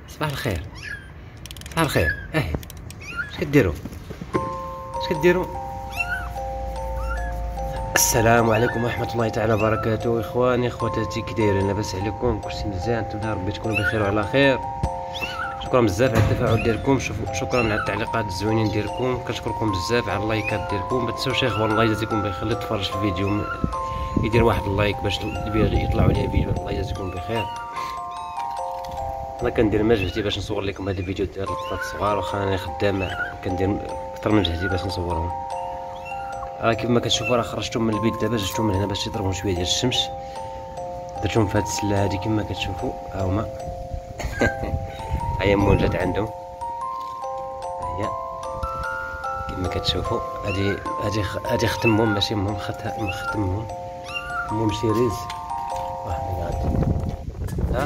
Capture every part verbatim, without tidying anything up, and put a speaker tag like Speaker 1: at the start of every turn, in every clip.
Speaker 1: صباح الخير صباح الخير. اهي اش كديروا اش كديروا السلام عليكم ورحمه الله تعالى وبركاته. اخواني اخواتاتي كي دايرين؟ لاباس عليكم؟ كلشي مزيان؟ نتمنى ربي تكونوا بخير وعلى خير. شكرا بزاف على التفاعل ديالكم، شكرا على التعليقات الزوينين ديالكم، كنشكركم بزاف على اللايكات ديالكم. ما تنساوش اخوان الله يجازيكم بخير اللي تفرج في الفيديو يدير واحد اللايك باش يطلعوا لي فيديو. الله يجازيكم بخير. انا كندير ما جهدي باش نصور لكم هذا الفيديو ديال القطط الصغار، واخا انا خدام كندير اكثر من جهدي باش نصورهم. راه كيف ما كتشوفوا راه خرجتهم من البيت دابا، جبتهم من هنا باش يضربهم شويه ديال الشمس، درتهم في هاد السله هادي كما كتشوفوا. ها هما هيا مول جات عندهم، هيا كما كتشوفوا. هادي هادي هادي ختمهم ماشي مهم ختمهم مهم شيريز. واحد ها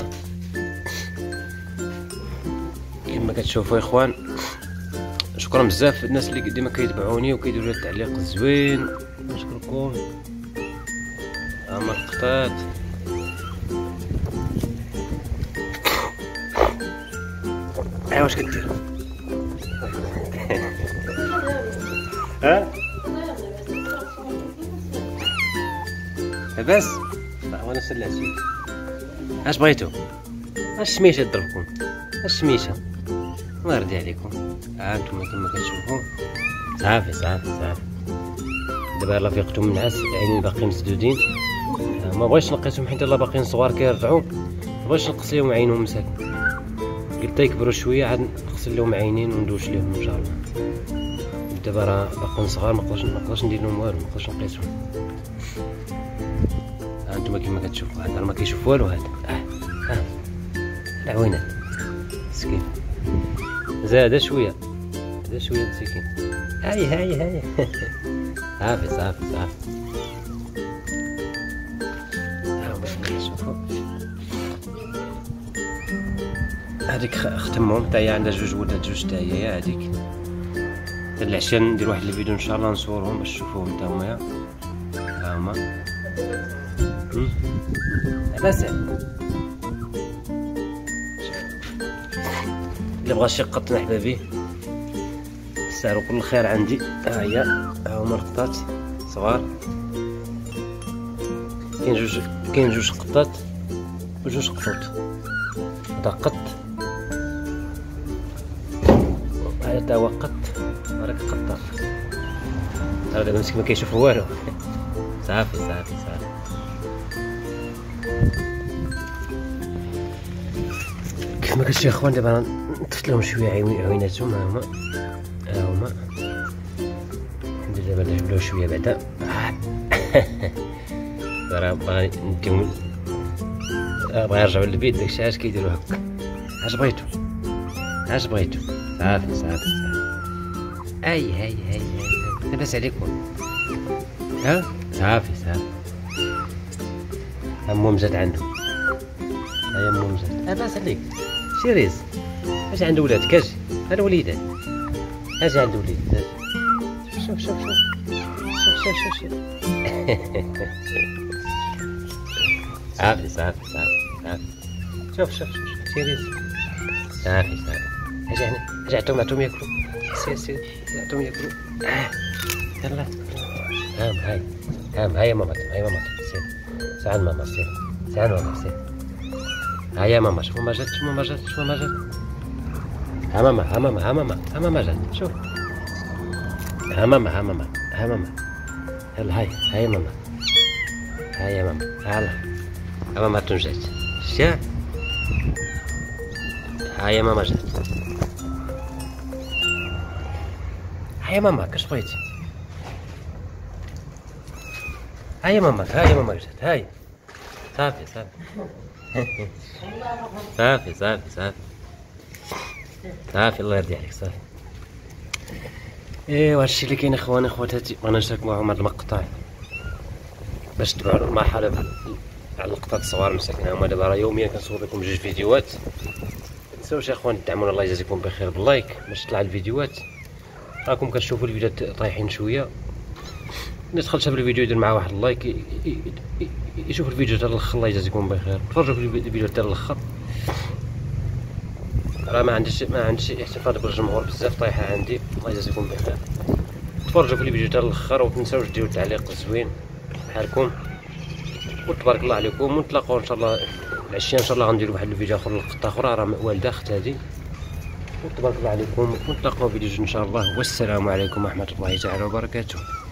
Speaker 1: كما كتشوفوا اخوان. شكرا بزاف الناس اللي ديما كيتبعوني وكيديروا لي التعليق الزوين، نشكركم. هما القطات ايوا واش كدير؟ ها لاباس؟ وانا سلعتي. اش بغيتو؟ اش سميتها ضربكم؟ اش سميتها؟ الله يرضي عليكم. ها انتم كما كتشوفوا صافي صافي صافي. دابا يلاه فيقتهم من النعاس، العينين باقيين مسدودين. ما بغيتش نقيسهم حيت يلاه باقيين صغار كيرضعوا، ما بغيتش نقص لهم عينهم مساكن. قلت يكبروا شويه عاد نغسل لهم عينين وندوش لهم ان شاء الله. دابا راه باقيين صغار، ما نقدرش ما نقدرش ندير لهم والو، ما نقدرش نقيسهم. ها انتم كما كتشوفوا هذا راه ما كيشوف والو. هذا اه اه العوينات مسكين. زاد شويه زاد شويه مسكين. هاي هاي هاي صافي صافي صافي. ها باش نشوفوا هذيك ختمهم حتى هي عندها جوج ولدات، جوج حتى هي. هذيك العشيه ندير واحد الفيديو ان شاء الله نصورهم باش تشوفوهم حتى هما. ها هما لاباس. اللي بغى شي قط احبابي سعرو كل خير عندي. ها هي ها هما القطات صغار. كاين جوج كاين جوج قطات وجوج قطوط. هذا قط، هذا تا هو قط، هذاك قطه. هذا دابا مسكين ما كيشوف والو. صافي صافي صافي. كيف ما كتشوفوا اخوان دابا نطفت لهم شويه عويناتهم. ها هما ها هما ندير دابا نجبدو شويه بعدا. راه باغي نديهم بغا يرجعوا للبيت، داكشي علاش كيديروا هكا. اش بغيتو اش بغيتو؟ صافي صافي صافي. اي هاي هاي هاي لاباس عليكم؟ ها صافي صافي. امهم جات عندهم. هيا امهم جات. لاباس عليك شيريز؟ اش عند ولادك؟ اجي هاد وليدات، اجي عند وليدات. شوف شوف شوف شوف شوف شوف صافي صافي صافي صافي. شوف شوف شوف شيريز صافي صافي. اجي هنا اجي عطيهم عطيهم ياكلوا. سير سير عطيهم ياكلوا. آه. يلا هام هاي هام هاي ماما هاي ماما سير ساعد ماما سير ساعد ماما سير. هيا ماما شوف ماما جات، شوف ماما جات، شوف ماما جات. ها ماما ها ماما ها ماما ها ماما جات. شوف ها ماما ها ماما ها ماما. يلا هاي هاي ماما هاي يا ماما. يلا ها ماما تنجات. شتيها؟ هاي ماما جات. هاي ماما كاش بغيتي؟ هاي ماما هاي ماما جات. هاي صافي صافي صافي صافي صافي صافي. الله يرضي عليك صافي. ايوا هادشي اللي كاين اخواني اخواتاتي. بغينا نشارك معكم هاد المقطع باش تبعوا المرحله على القطط الصغار مساكن. هما دابا راه يوميا كنصور لكم جوج فيديوهات. متنساوش اخوان تدعمونا، الله يجازيكم بخير باللايك باش تطلع الفيديوهات. راكم كتشوفوا الفيديوهات طايحين شويه. اللي دخل شاف الفيديو يدير معاه واحد اللايك، يشوف الفيديو حتى الاخر. الله يجازيكم بخير. تفرجوا في الفيديو حتى الاخر. راه ما عنديش ما عنديش احتفاظ بالجمهور بزاف طايحه عندي. الله يجازيكم بخير. تفرجوا في الفيديو حتى الاخر ومتنساوش ديروا التعليق الزوين بحالكم، وتبارك الله عليكم. ونتلاقاو ان شاء الله العشيه ان شاء الله غنديروا واحد الفيديو اخر لقطه اخرى راه والده اخت هذه. وتبارك الله عليكم ونتلاقاو فيديو ان شاء الله. والسلام عليكم ورحمه الله تعالى وبركاته.